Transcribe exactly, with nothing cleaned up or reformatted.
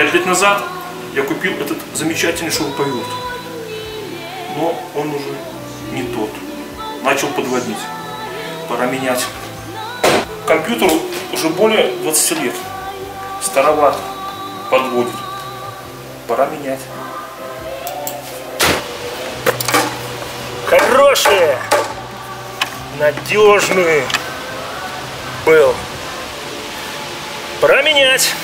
Пять лет назад я купил этот замечательный шуруповерт, но он уже не тот. Начал подводить. Пора менять. Компьютеру уже более двадцати лет. Староват, подводит. Пора менять. Хорошие, надежные был. Пора менять.